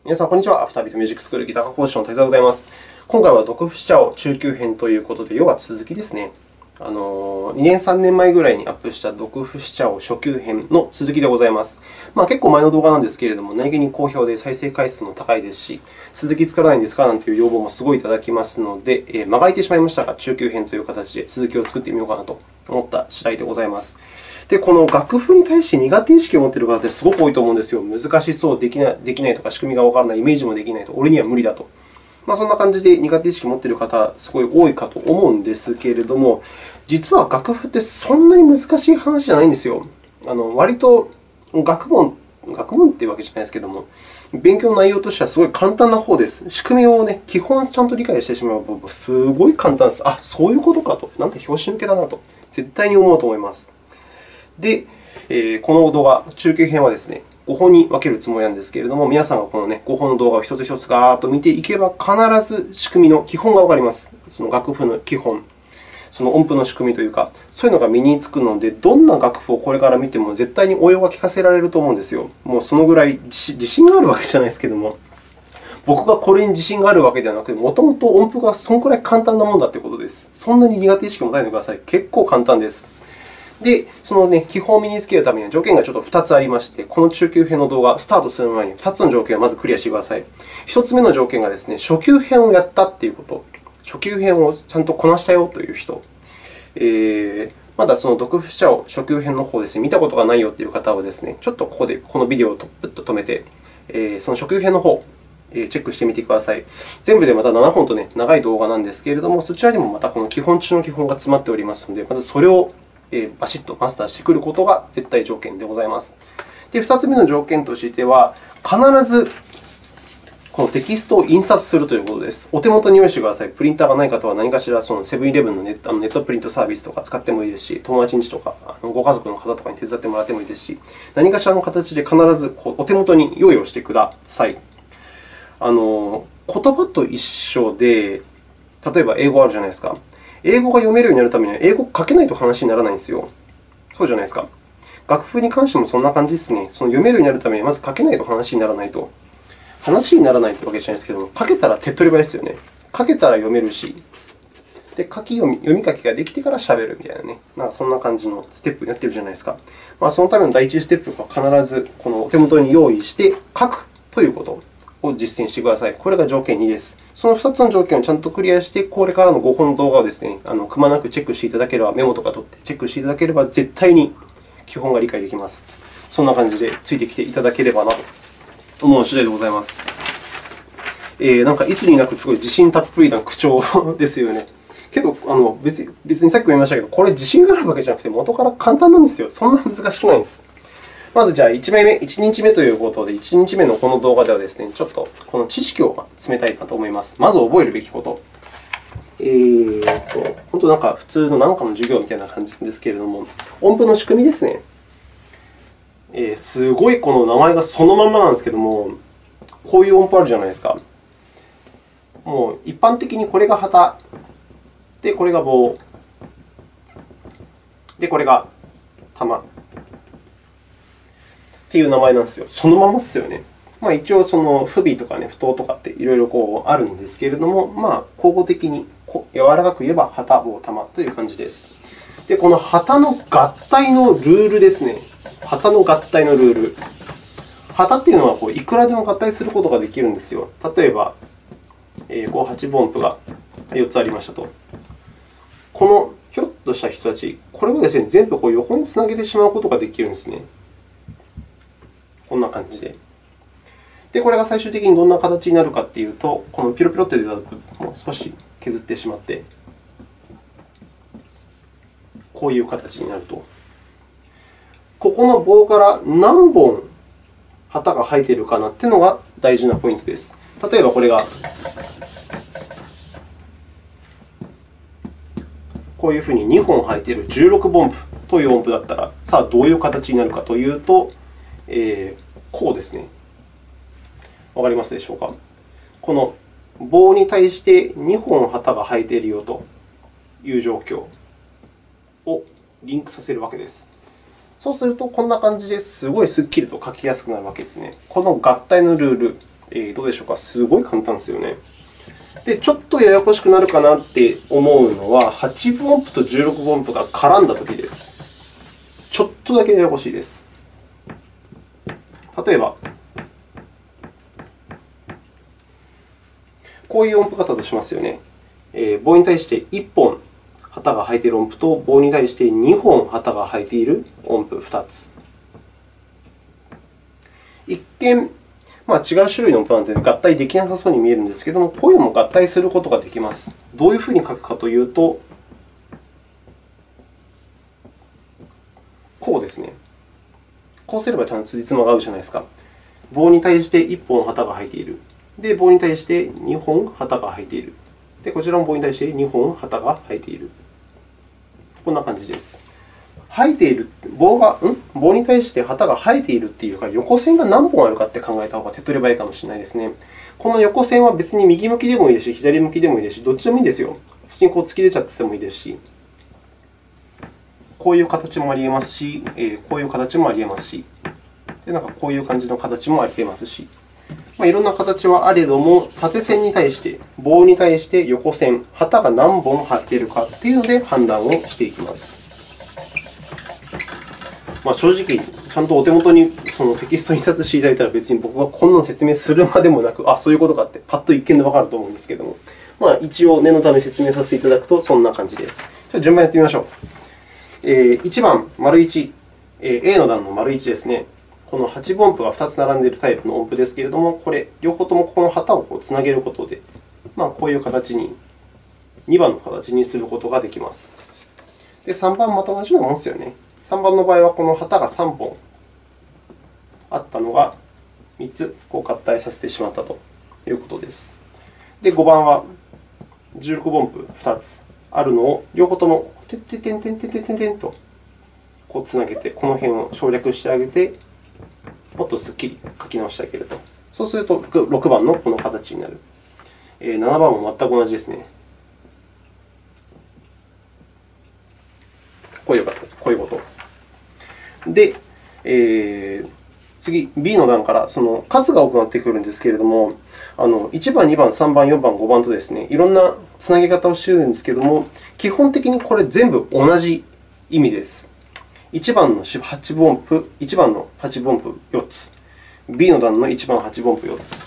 皆さん、こんにちは。アフタービートミュージックスクールギター科講師の滝沢でございます。今回は毒節チャオ中級編ということで、要は続きですね。2年、3年前ぐらいにアップした毒節チャオ初級編の続きでございます。結構前の動画なんですけれども、何気に好評で再生回数も高いですし、続き作らないんですかなんていう要望もすごいいただきますので、間が空いてしまいましたが、中級編という形で続きを作ってみようかなと思った次第でございます。で、この楽譜に対して苦手意識を持っている方ってすごく多いと思うんですよ。難しそう、できないとか、仕組みがわからない、イメージもできないと、俺には無理だと。そんな感じで苦手意識を持っている方、すごい多いかと思うんですけれども、実は楽譜ってそんなに難しい話じゃないんですよ。割と学問というわけじゃないですけれども、勉強の内容としてはすごい簡単な方です。仕組みを基本ちゃんと理解してしまえば、すごい簡単です。あ、そういうことかと。なんて拍子抜けだなと、絶対に思うと思います。で、この動画、中級編はですね、5本に分けるつもりなんですけれども、皆さんがこの5本の動画を一つ一つガーッと見ていけば、必ず仕組みの基本がわかります。その楽譜の基本、その音符の仕組みというか、そういうのが身につくので、どんな楽譜をこれから見ても絶対に応用が聞かせられると思うんですよ。もうそのぐらい自信があるわけじゃないですけれども、僕がこれに自信があるわけではなくて、もともと音符がそのくらい簡単なものだということです。そんなに苦手意識を持たないでください。結構簡単です。で、その基本を身につけるためには条件がちょっと2つありまして、この中級編の動画、スタートする前に2つの条件をまずクリアしてください。1つ目の条件がですね、初級編をやったということ、初級編をちゃんとこなしたよという人、まだその毒節チャオ初級編の方ですね、見たことがないよという方はですね、ちょっとここでこのビデオをプッと止めて、その初級編の方、チェックしてみてください。全部でまた7本と長い動画なんですけれども、そちらにもまたこの基本中の基本が詰まっておりますので、まずそれをバシッとマスターしてくることが絶対条件でございます。で、2つ目の条件としては、必ずこのテキストを印刷するということです。お手元に用意してください。プリンターがない方は何かしらそのセブンイレブンのネットプリントサービスとか使ってもいいですし、友達ん家とかご家族の方とかに手伝ってもらってもいいですし、何かしらの形で必ずお手元に用意をしてください。言葉と一緒で、例えば英語あるじゃないですか。英語が読めるようになるためには、英語を書けないと話にならないんですよ。そうじゃないですか。楽譜に関してもそんな感じですね。その読めるようになるためには、まず書けないと話にならないと。話にならないというわけじゃないですけども、書けたら手っ取り早いですよね。書けたら読めるし、で読み書きができてからしゃべるみたいなね、そんな感じのステップになっているじゃないですか。そのための第一ステップは必ずこのお手元に用意して書くということを実践してください。これが条件2です。その2つの条件をちゃんとクリアして、これからの5本の動画をですね、くまなくチェックしていただければ、メモとか取ってチェックしていただければ、絶対に基本が理解できます。そんな感じでついてきていただければなと思う次第でございます。なんかいつになくすごい自信たっぷりな口調ですよね。けど、別にさっきも言いましたけど、これ自信があるわけじゃなくて、元から簡単なんですよ。そんな難しくないんです。まず、じゃあ1日目ということで、1日目のこの動画ではですね、ちょっとこの知識を詰めたいなと思います。まず覚えるべきこと。本当なんか普通の何かの授業みたいな感じですけれども、音符の仕組みですね。すごいこの名前がそのまんまなんですけれども、こういう音符あるじゃないですか。もう一般的にこれが旗、で、これが棒、で、これが玉っていう名前なんですよ。そのままですよね。一応、その不備とか不等とかっていろいろあるんですけれども、口語的に柔らかく言えば旗、棒、玉という感じです。で、この旗の合体のルールですね。旗の合体のルール。旗というのはいくらでも合体することができるんですよ。例えば、8分音符が4つありましたと。このひょろっとした人たち、これをですね、全部横につなげてしまうことができるんですね。こんな感じで。で、これが最終的にどんな形になるかというと、このピロピロと出た部分を少し削ってしまって、こういう形になると。ここの棒から何本旗が生えているかなというのが大事なポイントです。例えば、これがこういうふうに2本生えている16分音符という音符だったら、さあどういう形になるかというと、こうですね。わかりますでしょうか。この棒に対して2本旗が生えているよという状況をリンクさせるわけです。そうすると、こんな感じですごいすっきりと書きやすくなるわけですね。この合体のルールどうでしょうか。すごい簡単ですよね。で、ちょっとややこしくなるかなって思うのは、8分音符と16分音符が絡んだときです。ちょっとだけややこしいです。例えば、こういう音符型としますよね。棒に対して1本旗が生えている音符と、棒に対して2本旗が生えている音符2つ。一見、違う種類の音符なので合体できなさそうに見えるんですけれども、こういうのも合体することができます。どういうふうに書くかというと、こうですね。こうすればちゃんと辻褄が合うじゃないですか。棒に対して1本旗が生えている。で、棒に対して2本旗が生えている。で、こちらも棒に対して2本旗が生えている。こんな感じです。生えている棒に対して旗が生えているというか、横線が何本あるかって考えた方が手っ取り早いかもしれないですね。この横線は別に右向きでもいいですし、左向きでもいいですし、どっちでもいいんですよ。普通に突き出ちゃっててもいいですし、こういう形もあり得ますし、こういう形もあり得ますし、こういう感じの形もあり得ますし、いろんな形はあれども、縦線に対して、棒に対して横線、旗が何本入っているかというので判断をしていきます。正直、ちゃんとお手元にそのテキストを印刷していただいたら、別に僕がこんなの説明するまでもなく、そういうことかって、パッと一見でわかると思うんですけれども、一応念のため説明させていただくと、そんな感じです。順番やってみましょう。1番、1、A の段の1ですね。この8分音符が2つ並んでいるタイプの音符ですけれども、これ、両方ともこの旗をつなげることで、こういう形に、2番の形にすることができます。で、3番また同じようなものですよね。3番の場合は、この旗が3本あったのが3つ合体させてしまったということです。で、5番は16分音符2つあるのを両方ともてっててんてんてんてんてんとつなげて、この辺を省略してあげて、もっとすっきり書き直してあげると。そうすると、6番のこの形になる。7番も全く同じですね。こういう形、こういうこと。で、次、B の段からその数が多くなってくるんですけれども、1番、2番、3番、4番、5番とですね、いろんなつなげ方をしているんですけれども、基本的にこれ全部同じ意味です。1番の8分音符、1番の8分音符4つ、B の段の1番8分音符4つ。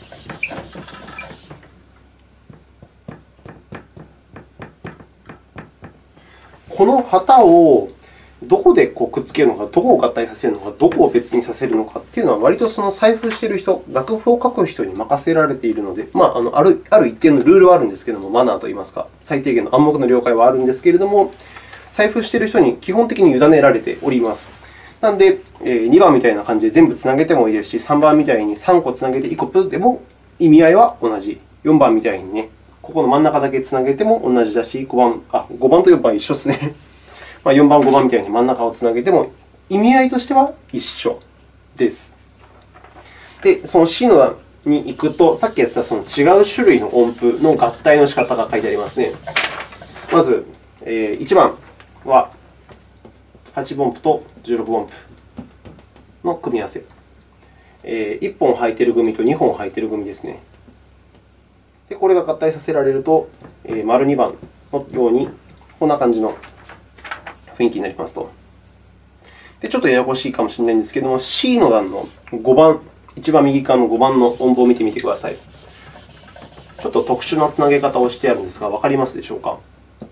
この旗をどこでくっつけるのか、どこを合体させるのか、どこを別にさせるのかというのは、割とその採譜している人、楽譜を書く人に任せられているので、ある一定のルールはあるんですけれども、マナーといいますか、最低限の暗黙の了解はあるんですけれども、採譜している人に基本的に委ねられております。なので、2番みたいな感じで全部つなげてもいいですし、3番みたいに3個つなげて1個プッでも意味合いは同じ。4番みたいにね、ここの真ん中だけつなげても同じだし、5番と4番は一緒ですね。4番、5番みたいに真ん中をつなげても意味合いとしては一緒です。で、その C の段に行くと、さっきやってたその違う種類の音符の合体の仕方が書いてありますね。まず、1番は8分音符と16分音符の組み合わせ。1本入っている組と2本入っている組ですね。で、これが合体させられると、丸2番のように、こんな感じの雰囲気になりますと。で、ちょっとややこしいかもしれないんですけれども、C の段の5番、一番右側の5番の音符を見てみてください。ちょっと特殊なつなげ方をしてあるんですが、わかりますでしょうか。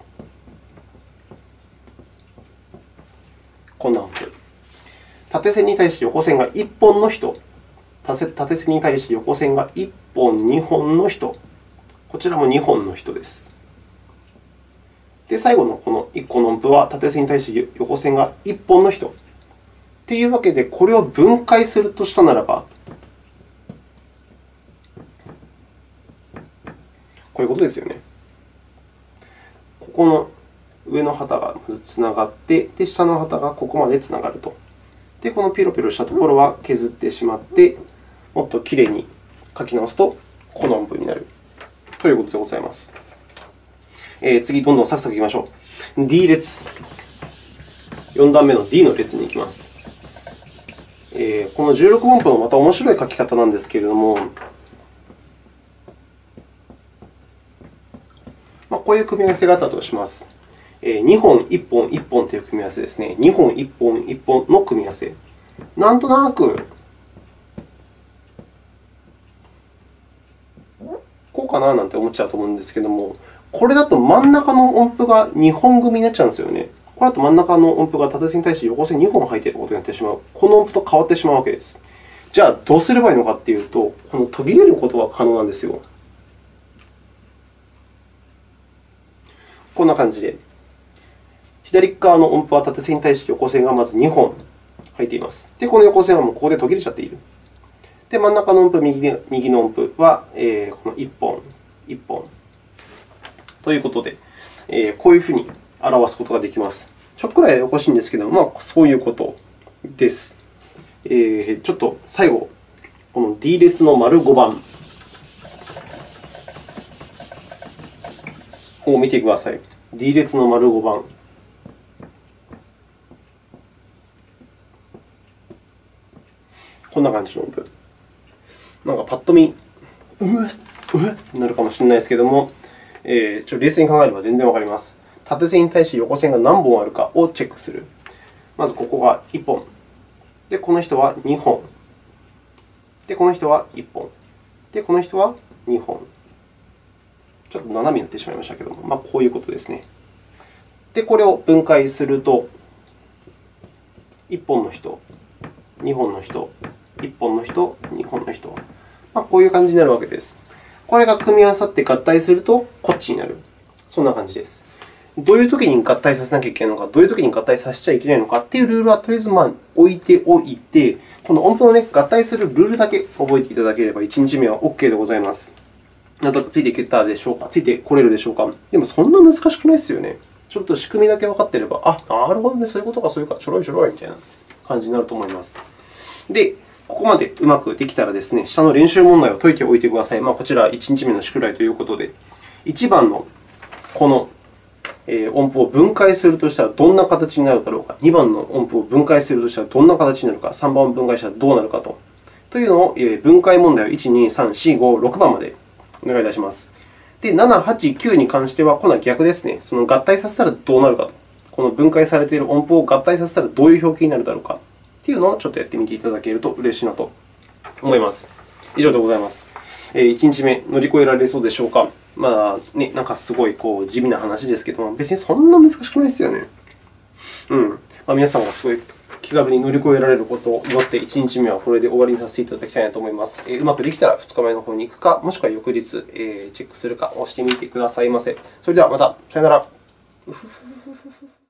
こんな音符。縦線に対して横線が1本の人、縦線に対して横線が1本、2本の人、こちらも2本の人です。で、最後のこの1個の音符は縦線に対して横線が1本の人。というわけで、これを分解するとしたならば、こういうことですよね。ここの上の旗がまずつながって、で、下の旗がここまでつながると。で、このピロピロしたところは削ってしまって、もっときれいに書き直すと、この音符になるということでございます。次、どんどんサクサクいきましょう。D 列。4段目の D の列に行きます。この16分音符のまた面白い書き方なんですけれども、 こういう組み合わせがあったとします。2本、1本、1本という組み合わせですね。2本、1本、1本の組み合わせ。なんとなく、こうかななんて思っちゃうと思うんですけども、これだと真ん中の音符が2本組になっちゃうんですよね。これだと真ん中の音符が縦線に対して横線2本入っていることになってしまう。この音符と変わってしまうわけです。じゃあ、どうすればいいのかというと、この途切れることが可能なんですよ。こんな感じで。左側の音符は縦線に対して横線がまず2本入っています。で、この横線はもうここで途切れちゃっている。で、真ん中の音符、右の音符は、この1本、1本ということで、こういうふうに表すことができます。ちょっくらいややこしいんですけど、そういうことです。ちょっと最後、この D 列の丸5番を見てください。D 列の丸5番。こんな感じの音符。なんかパッと見、になるかもしれないですけども、冷静に考えれば全然わかります。縦線に対して横線が何本あるかをチェックする。まずここが1本。で、この人は2本。で、この人は1本。で、この人は2本。ちょっと斜めになってしまいましたけども、こういうことですね。で、これを分解すると、1本の人、2本の人、1本の人、2本の人。こういう感じになるわけです。これが組み合わさって合体すると、こっちになる。そんな感じです。どういうときに合体させなきゃいけないのか、どういうときに合体させちゃいけないのかというルールはとりあえず置いておいて、この音符の合体するルールだけ覚えていただければ、1日目は OK でございます。なんとなくついていけたでしょうか、ついてこれるでしょうか。でも、そんな難しくないですよね。ちょっと仕組みだけ分かっていれば、なるほどね、そういうことか、そういうか、ちょろいちょろいみたいな感じになると思います。で、ここまでうまくできたらですね、下の練習問題を解いておいてください。こちら1日目の宿題ということで、1番のこの音符を分解するとしたらどんな形になるだろうか、2番の音符を分解するとしたらどんな形になるか、3番を分解したらどうなるかというのを分解問題を1、2、3、4、5、6番までお願いいたします。で、7、8、9に関しては、今度は逆ですね。その合体させたらどうなるかと。この分解されている音符を合体させたらどういう表記になるだろうかというのをちょっとやってみていただけると嬉しいなと思います。以上でございます。1日目、乗り越えられそうでしょうか。なんかすごい地味な話ですけども、別にそんな難しくないですよね。皆さんがすごい気軽に乗り越えられることを祈って、1日目はこれで終わりにさせていただきたいなと思います。うまくできたら2日目の方に行くか、もしくは翌日チェックするかをしてみてくださいませ。それではまた。さようなら。